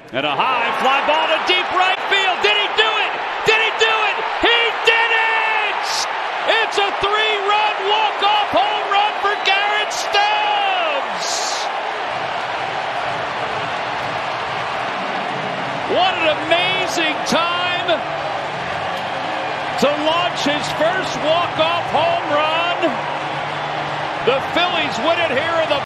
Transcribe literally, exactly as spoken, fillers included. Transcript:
And a high fly ball to deep right field. Did he do it? Did he do it? He did it! It's a three-run walk-off home run for Garrett Stubbs! What an amazing time to launch his first walk-off home run. The Phillies win it here in the